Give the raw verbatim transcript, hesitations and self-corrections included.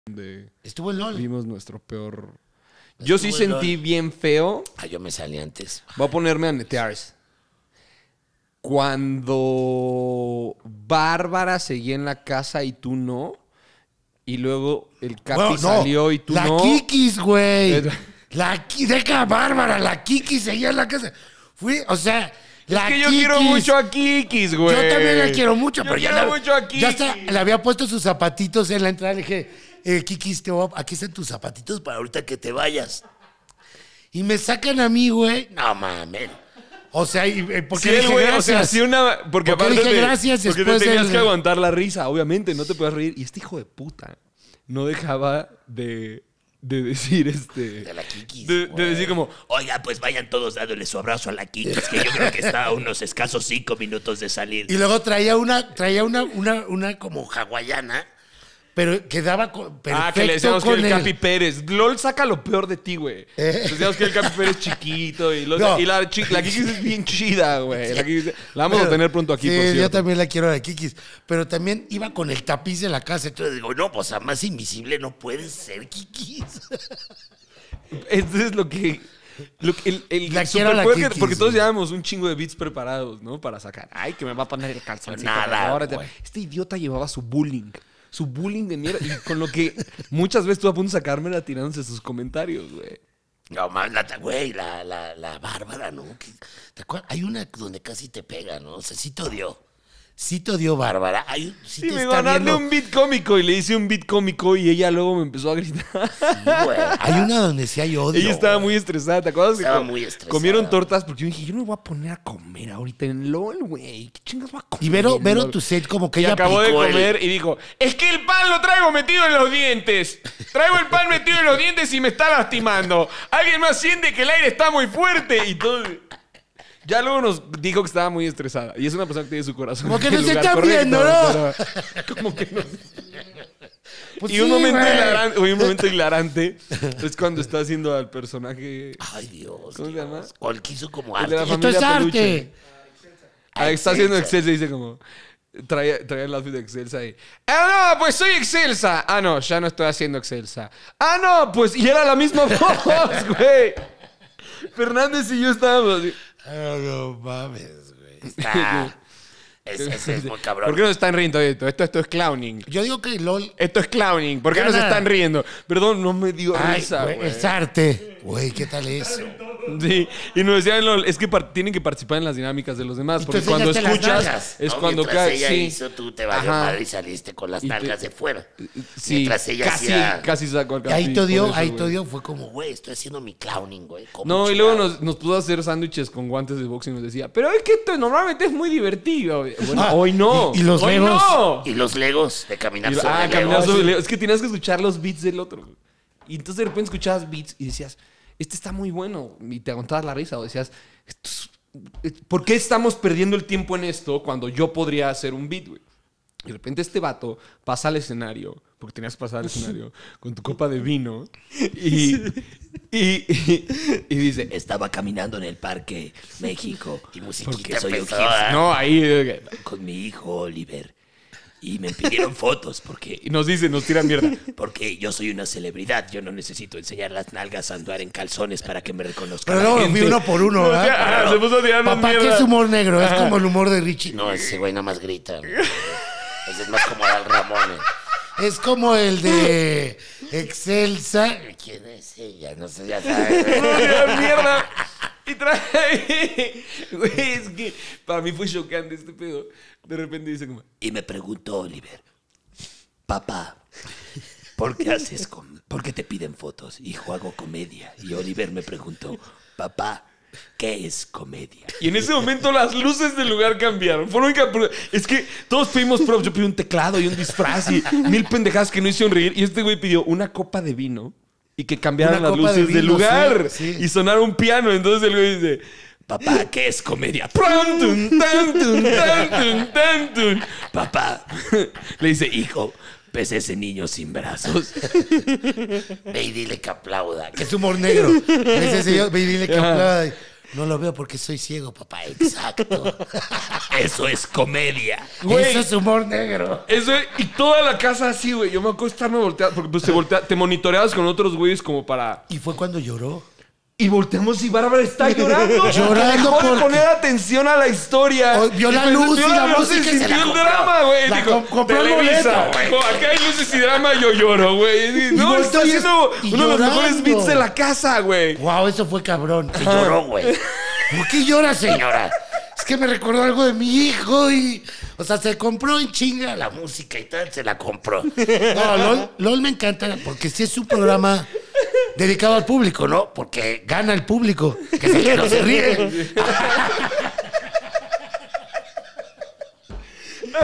donde estuvo en LOL. Vimos nuestro peor... Yo sí sentí LOL. bien feo. Ah, yo me salí antes. Voy a ponerme a netear. Cuando Bárbara seguía en la casa y tú no. Y luego el Capi bueno, no, salió y tú la no. La Kikis, güey. La Deca Bárbara, la Kikis seguía en la casa. Fui, o sea... La es que yo Kikis. quiero mucho a Kikis, güey. Yo también la quiero mucho, yo pero quiero ya mucho a Kikis. Ya hasta le había puesto sus zapatitos en la entrada. Le dije, eh, Kikis, te voy a, aquí están tus zapatitos para ahorita que te vayas. Y me sacan a mí, güey. No mames. O sea, porque sí, dije güey, gracias. O sea, sí una... Porque, porque aparte dije de, gracias porque después te tenías del... que aguantar la risa, obviamente, no te puedes reír. Y este hijo de puta no dejaba de... De decir este... De la Kikis. De, de decir como... Oiga, pues vayan todos dándole su abrazo a la Kikis, que yo creo que está a unos escasos cinco minutos de salir. Y luego traía una, traía una, una, una como hawaiana, pero quedaba perfecto ah, que le decíamos con que el, el Capi Pérez. LOL saca lo peor de ti, güey. ¿Eh? Decíamos que el Capi Pérez es chiquito y, los, no. y la, chi, la Kikis es bien chida, güey. La, la vamos pero, a tener pronto aquí, sí, por cierto. Yo también la quiero a la Kikis. Pero también iba con el tapiz de la casa. Entonces digo, no, pues a más invisible no puedes ser Kikis. Esto es lo que... Lo que el, el la quiero la Kikis, Kikis, porque todos llevábamos un chingo de beats preparados, ¿no? Para sacar. Ay, que me va a poner el calzoncito. Nada, ahora este idiota llevaba su bullying. Su bullying de mierda. Y con lo que muchas veces tú a punto de sacármela tirándose sus comentarios, güey. No, man, la, güey, la, la, la Bárbara, ¿no? ¿Te acuerdas? Hay una donde casi te pega, ¿no? O sea, sí te odió. Sí te odió Bárbara. Hay, sí, sí te me está ganarle viendo... un beat cómico y le hice un beat cómico y ella luego me empezó a gritar. Sí, güey. Hay una donde sí hay odio. Ella estaba güey. muy estresada, ¿te acuerdas? Estaba que muy estresada. Comieron tortas porque yo dije, yo no me voy a poner a comer ahorita en LOL, güey. ¿Qué chingas voy a comer? Y Vero, Vero tu set como que y ella acabó de comer el... y dijo, es que el pan lo traigo metido en los dientes. Traigo el pan metido en los dientes y me está lastimando. Alguien más siente que el aire está muy fuerte y todo... Ya luego nos dijo que estaba muy estresada. Y es una persona que tiene su corazón. Como que no se están viendo, ¿no? Como que no. Pues y sí, un momento güey. hilarante, un momento hilarante es cuando está haciendo al personaje. Ay, Dios. ¿Cómo Dios. se llama? O el que hizo como El de arte. la Esto es familia arte. Peluche. Ah, está haciendo Excelsa y dice como. Trae, trae el outfit de Excelsa y. ¡Ah, no! Pues soy Excelsa. Ah, no, ya no estoy haciendo Excelsa. ¡Ah, no! Pues. Y era la misma voz, güey. Fernández y yo estábamos así. Oh, no mames, güey. Está... Ese es, es muy cabrón. ¿Por qué no se están riendo de esto? Esto, esto es clowning. Yo digo que LOL... Esto es clowning. ¿Por qué Gana. no se están riendo? Perdón, no me dio Ay, risa, güey. Es arte. Güey, ¿qué tal eso? Sí, y nos decían, LOL, es que tienen que participar en las dinámicas de los demás. Porque cuando escuchas, es no, cuando mientras cae. ella Sí. hizo, tú te valió madre y saliste con las nalgas te... de fuera. Sí, mientras ella casi, hacía... casi sacó el Y ahí te dio, eso, ahí güey. te dio, fue como, güey, estoy haciendo mi clowning, güey. No, y luego nos, nos puso a hacer sándwiches con guantes de box y nos decía, pero es que esto normalmente es muy divertido. Bueno, ah, hoy no. Y, y los hoy legos. No. Y los legos de caminar y, sobre Ah, legos. caminar sobre legos. Es que tenías que escuchar los beats del otro. Y entonces de repente escuchabas beats y decías, este está muy bueno. Y te aguantabas la risa o decías, esto es, ¿por qué estamos perdiendo el tiempo en esto cuando yo podría hacer un beat, güey? Y de repente este vato pasa al escenario, porque tenías que pasar al escenario, con tu copa de vino, y, y, y, y dice, estaba caminando en el parque México y musiquita soy un no, ahí, con mi hijo Oliver. Y me pidieron fotos porque... Y nos dice, nos tira mierda. Porque yo soy una celebridad. Yo no necesito enseñar las nalgas a andar en calzones para que me reconozcan. Pero luego fui uno por uno, ¿verdad? Ah, se puso a tirarnos Papá, mierda. ¿qué es humor negro? Es como el humor de Richie. No, ese güey nada más grita. Ese es más como Al Ramón. Es como el de Excelsa. ¿Quién es ella? No sé, ya sabes. mierda. Y trae... Güey, es que para mí fue chocante este pedo. De repente dice como... Y me preguntó Oliver, papá, ¿por qué haces com ¿por qué te piden fotos? Hijo, hago comedia. Y Oliver me preguntó, papá, ¿qué es comedia? Y en ese momento las luces del lugar cambiaron. Fueron es que todos pedimos props. Yo pedí un teclado y un disfraz y mil pendejadas que no hicieron reír. Y este güey pidió una copa de vino y que cambiaran Una las copa de luces del vino, lugar. sí, sí. Y sonara un piano. Entonces el güey dice... Papá, ¿qué es comedia? Tantun, tantun, tantun, tantun. Papá, le dice, hijo, ves ese niño sin brazos. Ve y dile que aplauda. Que es humor negro. Ese señor, ve y dile que aplauda. No lo veo porque soy ciego, papá. Exacto. Eso es comedia. Güey. Eso es humor negro. Eso, y toda la casa así, güey. Yo me acuerdo estarme volteando. Porque pues te, voltea, te monitoreabas con otros güeyes como para... Y fue cuando lloró. Y volteamos y Bárbara está llorando. Llorando Dejó de porque- poner atención a la historia. Oh, vio la Y luz vio y la música y se sintió la el compró. drama, güey. La Dijo, com- compró el Televisa. boleto, güey. Dijo, acá hay luces y drama, yo lloro, güey. Y, No, volteó está y- haciendo y uno de los llorando. mejores beats de la casa, güey. Wow, eso fue cabrón. Y lloró, güey. ¿Por qué llora, señora? Es que me recordó algo de mi hijo y... O sea, se compró en chinga la música y tal, se la compró. No, LOL, LOL me encanta porque sí es un programa dedicado al público, ¿no? Porque gana el público, que es el que no se ríe.